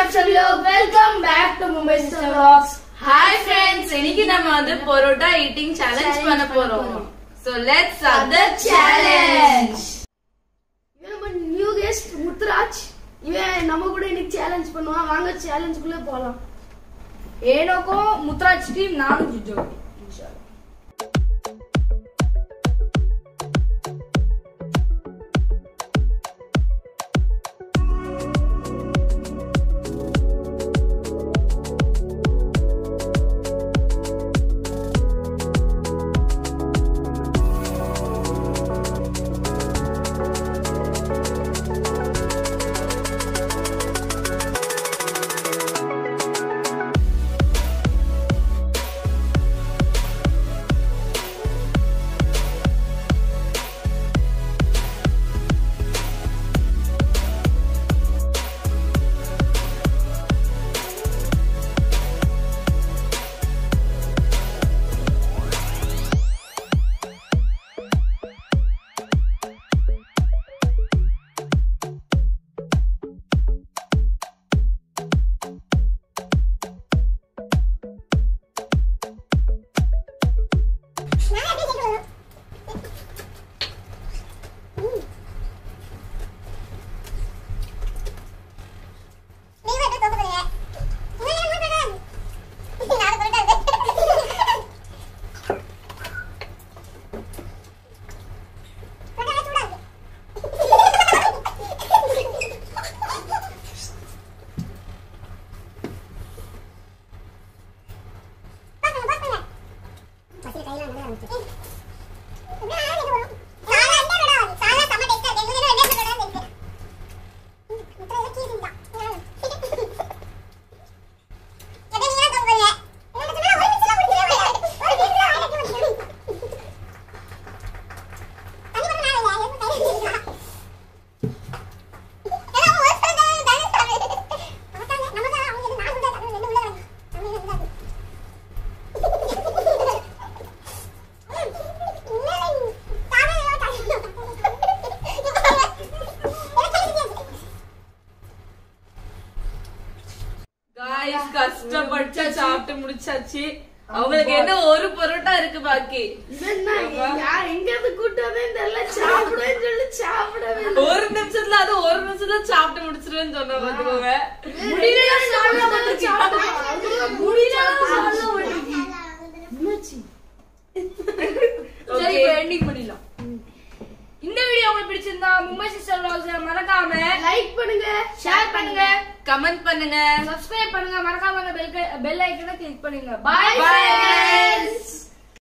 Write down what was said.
Welcome back to Mumbai Vlogs. Hi friends, இன்னைக்கு நம்ம வந்து Protta Eating challenge பண்ண போறோம். So let's start the challenge. நம்ம new guest முத்துராஜ். இவன் நம்ம கூட இன்னைக்கு challenge பண்ணுவான். வாங்க challenge குள்ள போலாம். ஏனோகோ முத்துராஜ் டீம் நானும் ஜிஜோ. இன்ஷாஅல்லாஹ். Guys, கஷ்டப்பட்டு சாப்பிட்டு முடிச்சாச்சு. அவங்களுக்கு என்ன ஒரு பரோட்டா இருக்கு பாக்கி. எங்க இருந்து கூட்டவே தெரியல. சாப்பிடுவேன்னு சொல்லி சாப்பிடவே ஒரு நிமிஷத்துல சாப்பிட்டு முடிச்சிருவேன்னு சொன்ன பாத்துக்கோங்க. சரி, எண்டிங் பண்ணிடலாம். இந்த வீடியோ உங்களுக்கு பிடிச்சிருந்தா மும்பை சிஸ்டர் vlogs மறக்காம லைக் பண்ணுங்க, ஷேர் பண்ணுங்க, கமெண்ட் பண்ணுங்க, சப்ஸ்கிரைப் பண்ணுங்க, மறக்காம பெல் ஐகானை கிளிக் பண்ணுங்க. Bye friends.